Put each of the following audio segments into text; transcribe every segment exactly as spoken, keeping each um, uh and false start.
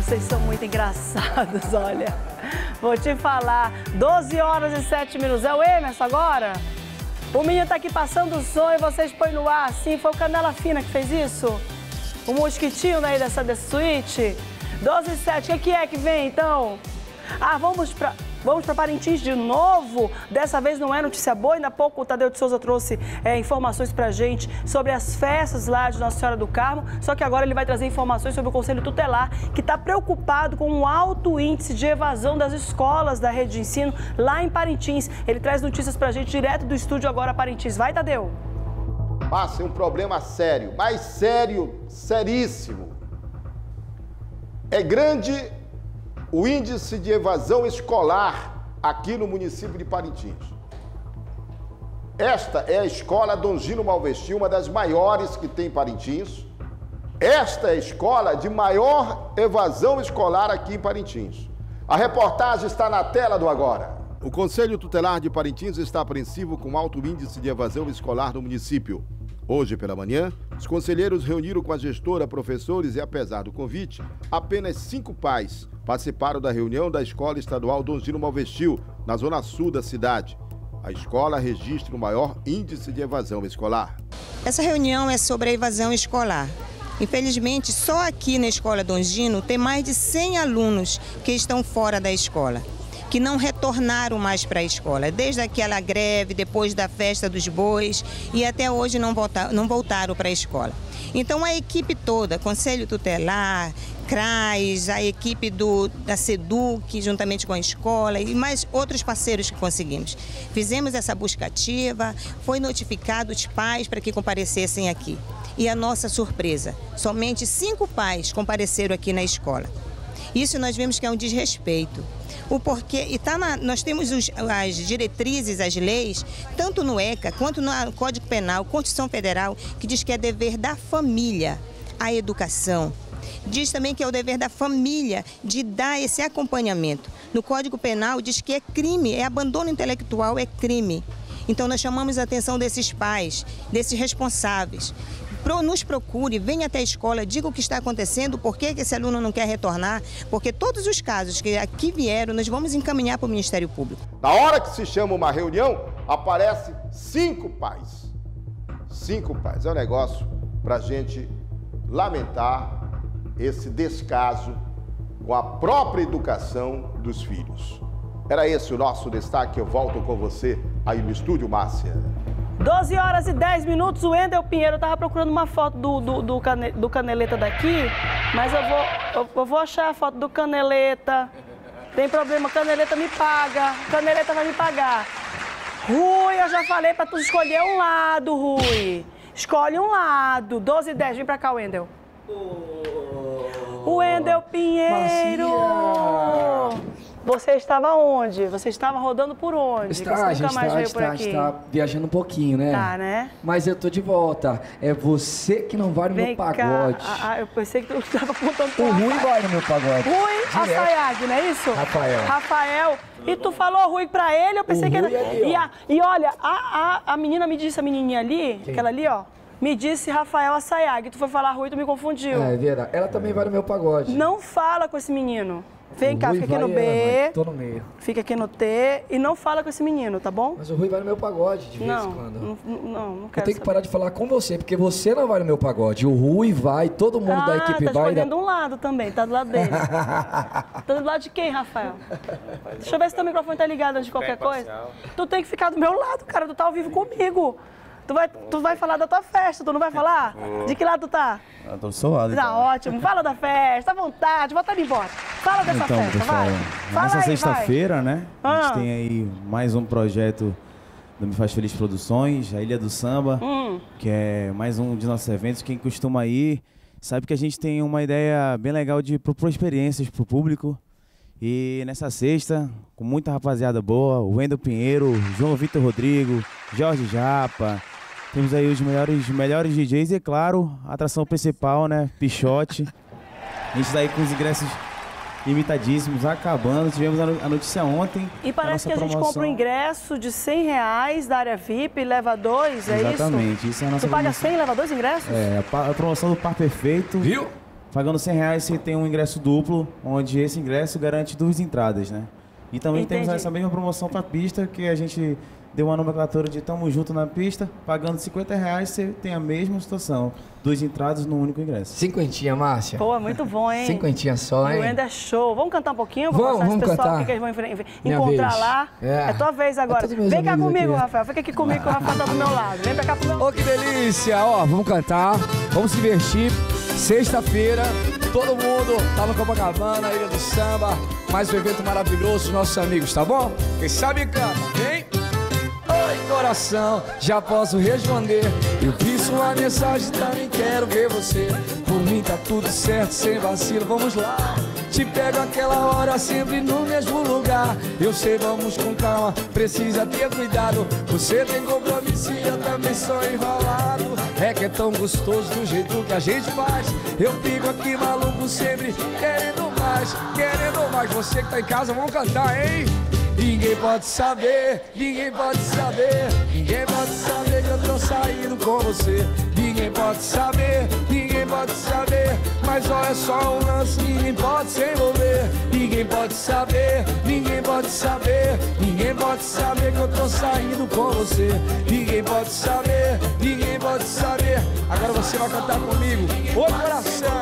vocês são muito engraçados, olha. Vou te falar, doze horas e sete minutos. É o Emerson agora? O menino tá aqui passando o som e vocês põem no ar assim. Foi o Canela Fina que fez isso? O mosquitinho aí dessa, dessa suíte? doze e sete, o que é que vem então? Ah, vamos pra... Vamos para Parintins de novo. Dessa vez não é notícia boa. Ainda há pouco o Tadeu de Souza trouxe é, informações para a gente sobre as festas lá de Nossa Senhora do Carmo. Só que agora ele vai trazer informações sobre o Conselho Tutelar, que está preocupado com um alto índice de evasão das escolas da rede de ensino lá em Parintins. Ele traz notícias para a gente direto do estúdio agora Parintins. Vai, Tadeu. Passa um problema sério, mais sério, seríssimo. É grande o índice de evasão escolar aqui no município de Parintins. Esta é a escola Dom Gino Malvesti, uma das maiores que tem em Parintins. Esta é a escola de maior evasão escolar aqui em Parintins. A reportagem está na tela do agora. O Conselho Tutelar de Parintins está apreensivo com alto índice de evasão escolar no município. Hoje pela manhã, os conselheiros reuniram com a gestora, professores e, apesar do convite, apenas cinco pais participaram da reunião da Escola Estadual Dom Gino Malvesti, na zona sul da cidade. A escola registra o maior índice de evasão escolar. Essa reunião é sobre a evasão escolar. Infelizmente, só aqui na Escola Dom Gino tem mais de cem alunos que estão fora da escola, que não retornaram mais para a escola, desde aquela greve, depois da festa dos bois, e até hoje não, volta, não voltaram para a escola. Então a equipe toda, Conselho Tutelar, CRAS, a equipe do, da SEDUC, juntamente com a escola e mais outros parceiros que conseguimos. Fizemos essa busca ativa, foi notificado os pais para que comparecessem aqui. E a nossa surpresa, somente cinco pais compareceram aqui na escola. Isso nós vemos que é um desrespeito. O porquê, e tá na, nós temos os, as diretrizes, as leis, tanto no ECA quanto no Código Penal, Constituição Federal, que diz que é dever da família a educação. Diz também que é o dever da família de dar esse acompanhamento. No Código Penal diz que é crime, é abandono intelectual, é crime. Então nós chamamos a atenção desses pais, desses responsáveis. Nos procure, venha até a escola, diga o que está acontecendo, por que esse aluno não quer retornar, porque todos os casos que aqui vieram, nós vamos encaminhar para o Ministério Público. Na hora que se chama uma reunião, aparece cinco pais. Cinco pais. É um negócio para a gente lamentar esse descaso com a própria educação dos filhos. Era esse o nosso destaque. Eu volto com você aí no estúdio, Márcia. doze horas e dez minutos, o Wendel Pinheiro estava procurando uma foto do, do, do, cane, do Caneleta daqui, mas eu vou, eu, eu vou achar a foto do Caneleta. Tem problema, Caneleta me paga, Caneleta vai me pagar. Rui, eu já falei para tu escolher um lado, Rui. Escolhe um lado. doze e dez, vem pra cá, Wendel. O Wendel Pinheiro! Marcia. Você estava onde? Você estava rodando por onde? Está, você a nunca gente mais está, veio está, por aqui? está viajando um pouquinho, né? Tá, né? Mas eu tô de volta. É você que não vai no Vem meu cá. pagode. Ah, eu pensei que tu estava apontando pro O Rui Rafael. vai no meu pagode. Rui Assayag, não é isso? Rafael. Rafael. E tu falou Rui pra ele, eu pensei O que era... Rui é ali, ó. e, a, e olha, a, a, a menina me disse, a menininha ali, Quem? aquela ali, ó, me disse Rafael Assayag. Tu foi falar Rui, tu me confundiu. É, é verdade. Ela também vai no meu pagode. Não fala com esse menino. Vem O cá, Rui fica aqui vai, no B, é, tô no meio. fica aqui no T e não fala com esse menino, tá bom? Mas o Rui vai no meu pagode de vez Não, em quando. não, não, não Eu quero tenho que saber. parar de falar com você, porque você não vai no meu pagode. O Rui vai, todo mundo Ah, da equipe tá vai. escolhendo um lado também, tá do lado dele. Tá do lado de quem, Rafael? Deixa eu ver se teu microfone tá ligado antes de qualquer coisa. Tu tem que ficar do meu lado, cara, tu tá ao vivo comigo. Tu vai, tu vai falar da tua festa, tu não vai falar? De que lado tu tá? Eu tô do seu lado, Tá então. ótimo, fala da festa, à vontade, bota me embora. Fala dessa Então, festa, pessoal, vai. Fala nessa aí, sexta-feira, né, a Ah. gente tem aí mais um projeto do Me Faz Feliz Produções, a Ilha do Samba, Hum. que é mais um de nossos eventos. Quem costuma ir sabe que a gente tem uma ideia bem legal de propor experiências pro público. E nessa sexta, com muita rapaziada boa, o Wendel Pinheiro, João Vitor Rodrigo, Jorge Japa, temos aí os melhores, melhores D Js e, claro, a atração principal, né, Pichote. A gente tá aí com os ingressos limitadíssimos, acabando. Tivemos a no- a notícia ontem. E parece que nossa a gente promoção. compra um ingresso de cem reais da área V I P e leva dois, é isso? Exatamente, isso é a nossa Tu paga promoção. cem e leva dois ingressos? É, a, pa- a promoção do Par Perfeito. Viu? Pagando cem reais você tem um ingresso duplo, onde esse ingresso garante duas entradas, né? E também Entendi. temos essa mesma promoção para pista, que a gente deu uma nomenclatura de tamo junto na pista, pagando cinquenta reais você tem a mesma situação, duas entradas no único ingresso. Cinquentinha, Márcia. Pô, é muito bom, hein? Cinquentinha só, hein? O Wender é show. Vamos cantar um pouquinho? Vamos, mostrar vamos esse pessoal cantar. o que eles vão enfre- Minha encontrar vez. lá. É. É tua vez agora. É todos meus Vem cá amigos comigo, aqui. Rafael. Fica aqui comigo que o Rafael tá do meu lado. Vem pra cá pro meu lado. Ô, que delícia! Ó, vamos cantar, vamos se divertir. Sexta-feira, todo mundo tá no Copacabana, Ilha do Samba. Mais um evento maravilhoso, nossos amigos, tá bom? Quem sabe canta, vem! Oi, coração, já posso responder. Eu vi sua mensagem, também quero ver você. Por mim tá tudo certo, sem vacilo, vamos lá. Te pego aquela hora, sempre no mesmo lugar. Eu sei, vamos com calma, precisa ter cuidado. Você tem compromisso e eu também sou enrolado. É que é tão gostoso do jeito que a gente faz. Eu fico aqui maluco sempre, querendo mais, querendo mais. Você que tá em casa, vamos cantar, hein? Ninguém pode saber, ninguém pode saber, ninguém pode saber que eu tô saindo com você. Ninguém pode saber, ninguém pode saber, mas ó, é só um lance, ninguém pode se envolver. Ninguém pode saber, ninguém pode saber, ninguém pode saber que eu tô saindo com você. Ninguém pode saber, ninguém pode saber. Agora você vai cantar comigo, ô coração.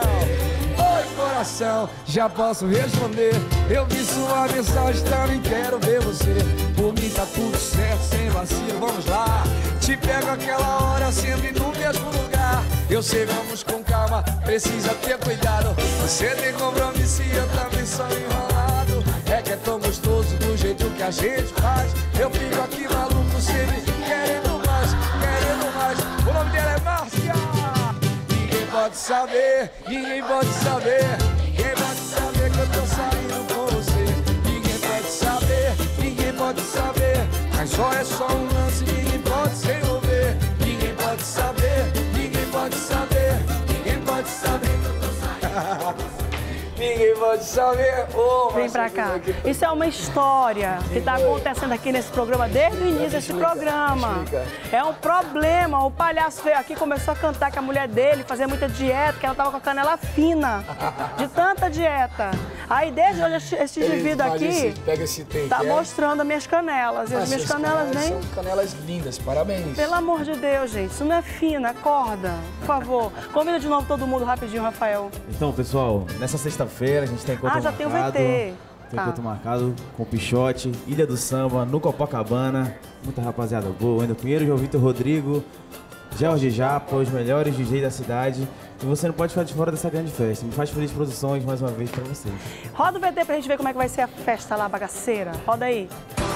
Oi, coração, já posso responder. Eu vi sua mensagem, também quero ver você. Por mim tá tudo certo, sem vacilo, vamos lá. Te pego aquela hora, sempre no mesmo lugar. Eu sei, vamos com calma, precisa ter cuidado. Você tem compromisso e eu também sou enrolado. É que é tão gostoso do jeito que a gente faz. Eu fico aqui maluco, sempre querendo mais, querendo mais. O nome dela é Márcia. Ninguém pode saber, ninguém pode saber, ninguém pode saber que eu tô saindo com você. Ninguém pode saber, ninguém pode saber, mas só é só um lance, ninguém pode se envolver. Ninguém pode saber, ninguém pode saber, ninguém pode saber que eu tô saindo. Ninguém pode saber. Oh, Vem pra cá. Isso é uma história que tá acontecendo aqui nesse programa desde o início desse programa. É um problema. O palhaço veio aqui, começou a cantar que a mulher dele fazia muita dieta, que ela tava com a canela fina, de tanta dieta. Aí desde hoje esse, esse indivíduo aqui pega esse tempo, tá é? mostrando as minhas canelas. E as minhas canelas nem... São canelas lindas, parabéns. Pelo amor de Deus, gente, isso não é fina, acorda, por favor. Convida de novo todo mundo rapidinho, Rafael. Então, pessoal, nessa sexta-feira a gente tem encontro Ah, já marcado. tem o V T. Tem Tá. encontro marcado com o Pichote, Ilha do Samba, no Copacabana. Muita rapaziada boa, Wendel Pinheiro, João Vitor Rodrigo, Jorge Japa, os melhores D Js da cidade. E você não pode ficar de fora dessa grande festa. Me faz feliz produções mais uma vez pra vocês. Roda o V T pra gente ver como é que vai ser a festa lá, bagaceira. Roda aí.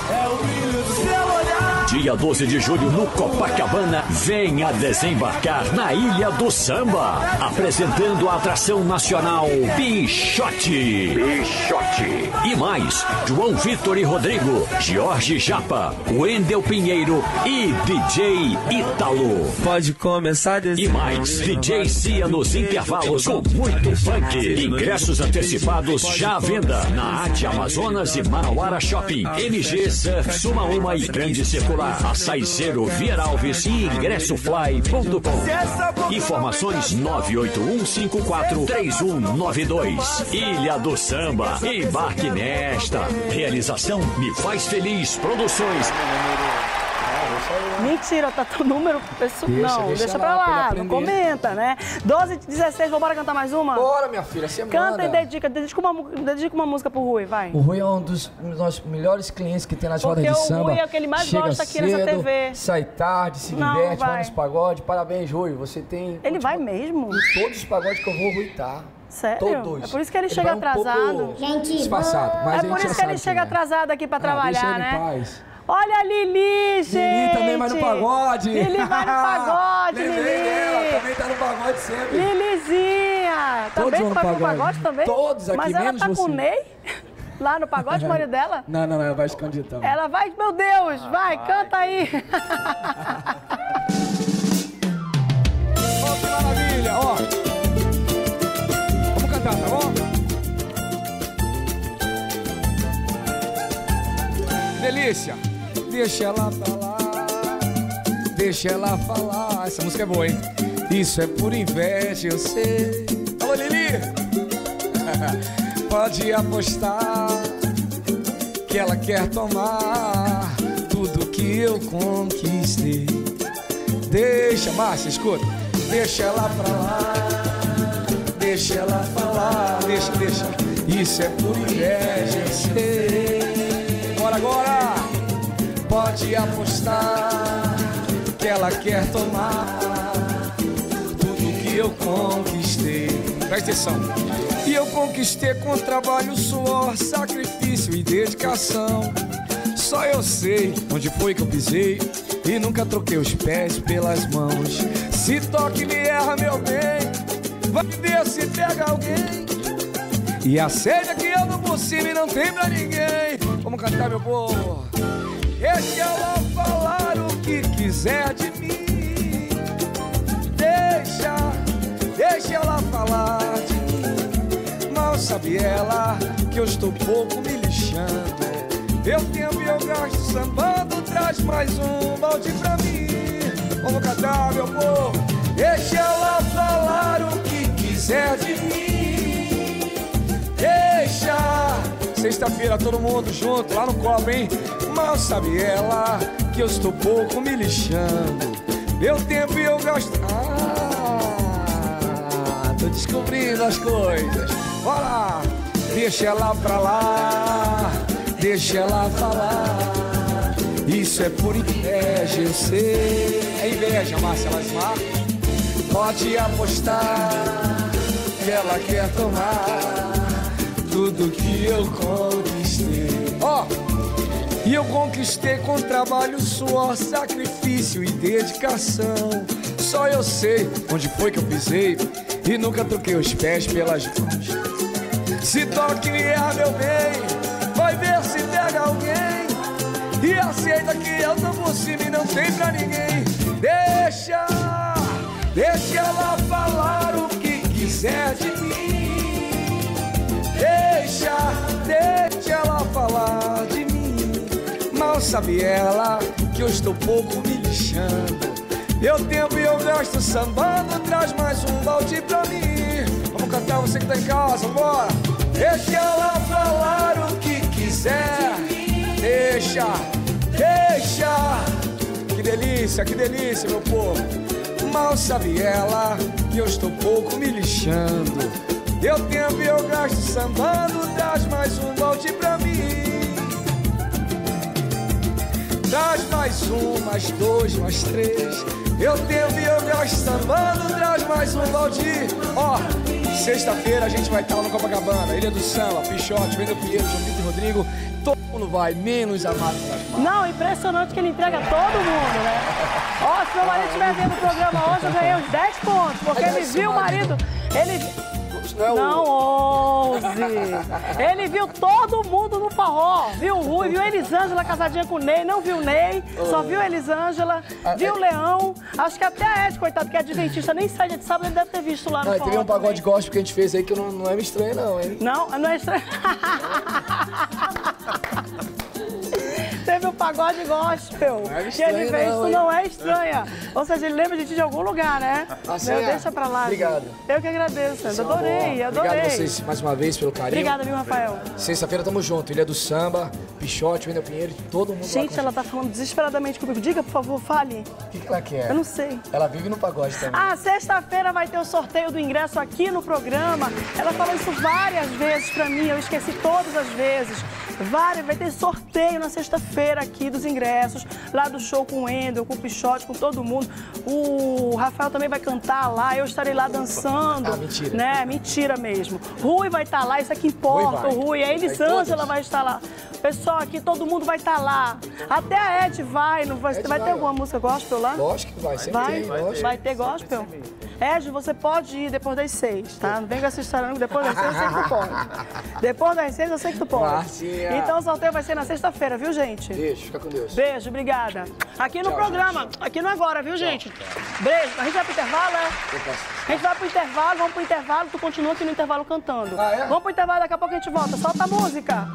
Dia doze de julho no Copacabana, venha desembarcar na Ilha do Samba, apresentando a atração nacional Pichote. Pichote. E mais, João Vitor e Rodrigo, Jorge Japa, Wendel Pinheiro e D J Ítalo. Pode começar desse... E mais, D J Cia nos intervalos com muito funk. Ingressos antecipados já à venda na Arte Amazonas e Manauara Shopping, M G Surf, Suma Uma e Grande Circular, Açaí Zero, Vier Alves e ingresso fly ponto com. Informações nove oito um cinco quatro três um nove dois. Ilha do Samba, embarque nesta. Realização Me Faz Feliz Produções. Mentira, tá teu número, pessoal. Deixa, Não, deixa deixa lá, pra lá, pra ele não aprender. comenta, né? doze e dezesseis, vamos cantar mais uma? Bora, minha filha, você Canta manda. e dedica, dedica uma, mu- dedica uma música pro Rui, vai. O Rui é um dos nossos melhores clientes que tem nas rodas Porque de o samba. Rui é o que ele mais Chega gosta aqui nessa cedo, T V. Sai tarde, se Não, diverte, vai. vai nos pagodes. Parabéns, Rui. Você tem... Ele vai mesmo? Em todos os pagodes que eu vou, o Rui tá. Sério? Todos. É por isso que ele chega vai um atrasado. pouco Gente, Espaçado, mas É a por gente isso já que ele sabe chega quem é. atrasado aqui pra Ah, deixa trabalhar, ele em né? paz. Olha a Lili, gente! Lili também vai no pagode. Lili vai no pagode, Lembrei Lili! dela, também tá no pagode sempre. Lilizinha! Todos Também vão no vai pro pagode. pagode também? Todos aqui, Mas ela menos tá com você. o Ney? Lá no pagode, o marido dela? Não, não, não, ela vai escondida também. Ela vai, meu Deus, vai, canta aí! Ó, que maravilha, ó. Vamos cantar, tá bom? Delícia. Deixa ela falar, deixa ela falar. Essa música é boa, hein? Isso é por inveja, eu sei. Alô, Lili. Pode apostar que ela quer tomar tudo que eu conquistei. Deixa, Márcia, escuta. Deixa ela pra lá, deixa ela falar. Deixa, deixa. Isso é por inveja, eu sei. Bora agora. Pode apostar que ela quer tomar tudo que eu conquistei. Presta atenção. E eu conquistei com trabalho, suor, sacrifício e dedicação. Só eu sei onde foi que eu pisei e nunca troquei os pés pelas mãos. Se toque me erra, meu bem, vai ver se pega alguém. E a sede que eu não por cima e não tem pra ninguém. Vamos cantar, meu povo. Deixa ela falar o que quiser de mim. Deixa, deixa ela falar de mim. Mal sabe ela que eu estou pouco me lixando. Eu tempo e eu gasto sambando, traz mais um balde pra mim. Vamos cantar, meu povo. Deixa ela falar o que quiser de mim. Deixa. Sexta-feira todo mundo junto lá no copo, hein? Mal sabe ela que eu estou pouco me lixando. Meu tempo e eu gasto. Ah, tô descobrindo as coisas. Bora! Deixa ela pra lá, deixa ela falar. Isso é por inveja, eu sei. É inveja, Márcia Lasmar. Pode apostar que ela quer tomar tudo que eu conquistei. Ó, oh, e eu conquistei com trabalho, suor, sacrifício e dedicação. Só eu sei onde foi que eu pisei e nunca troquei os pés pelas mãos. Se toque me erra, meu bem, vai ver se pega alguém. E aceita que eu tô por cima e não tem pra ninguém. Deixa, deixa ela falar o que quiser de mim. Deixa, deixa ela falar de mim. Mal sabe ela que eu estou pouco me lixando. Eu tempo e eu gasto sambando, traz mais um balde pra mim. Vamos cantar, você que tá em casa, bora. Deixa ela falar o que quiser. Deixa, deixa. Que delícia, que delícia, meu povo. Mal sabe ela que eu estou pouco me lixando. Eu tempo e eu gasto sambando, traz mais um balde pra mim. Traz mais um, mais dois, mais três. Eu tempo e eu gasto sambando, traz mais um balde. Ó, sexta-feira a gente vai estar no Copacabana, Ilha do Samba, Pichote, Wendel Pinheiro, João Vitor e Rodrigo. Todo mundo vai, menos a Márcia Lasmar. Não, impressionante que ele entrega todo mundo, né? Ó, se meu marido estiver vendo o programa hoje, eu ganhei uns dez pontos, porque ele viu o marido, ele... Não, não, onze. Ele viu todo mundo no forró. Viu o Rui, viu Elisângela casadinha com o Ney. Não viu o Ney, só viu a Elisângela. Viu o Leão. Acho que até a Ed, coitado, que é adventista, nem sai de sábado, ele deve ter visto lá no não, forró. Teve um pagode gospel que a gente fez aí que não, não é me estranho, não, hein? Não, não é estranho. Teve o um pagode gospel. Não é que ele fez, isso não é estranha. Ou seja, ele lembra de ti de algum lugar, né? Ah, Meu, deixa pra lá. Obrigado. Gente. Eu que agradeço, eu adorei, adorei. Obrigado a vocês mais uma vez pelo carinho. Obrigada, viu, Rafael? Sexta-feira tamo junto, Ilha do Samba, Pichote, Wendel Pinheiro, todo mundo. Gente, ela tá falando desesperadamente comigo. Diga, por favor, fale. O que, que ela quer? Eu não sei. Ela vive no pagode também. Ah, sexta-feira vai ter o sorteio do ingresso aqui no programa. Ela falou isso várias vezes pra mim, eu esqueci todas as vezes. Várias, vai ter sorteio na sexta-feira aqui dos ingressos, lá do show com o Wendel, com o Pichote, com todo mundo. O Rafael também vai cantar lá, eu estarei lá dançando. Ah, mentira. Né? Mentira mesmo. Rui vai estar lá, isso aqui importa, Rui o Rui. A Elisângela vai estar lá. Pessoal, aqui todo mundo vai estar lá. Até a Ed vai, não vai, Ed vai, vai ter alguma música gospel lá? Lógico que vai, sempre vai, tem, vai, lógico. vai ter gospel? Ed, você pode ir depois das seis, tá? Não vem com essa história, não. Depois das seis eu sei que tu pode. Depois das seis eu sei que tu pode. Marcia. Então o sorteio vai ser na sexta-feira, viu, gente? Beijo, fica com Deus. Beijo, obrigada. Aqui no Tchau, programa, gente. aqui no Agora, viu, gente? Beijo. A gente vai pro intervalo, é? A gente vai pro intervalo, vamos pro intervalo, tu continua aqui no intervalo cantando. Ah, é? Vamos pro intervalo, daqui a pouco a gente volta. Solta a música.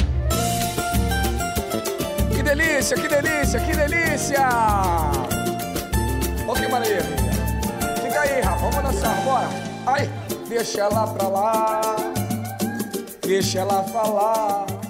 Que delícia, que delícia, que delícia! Ó que maravilha. Fica aí, Rafa, vamos dançar, bora. Aí. deixa ela pra lá, deixa ela falar.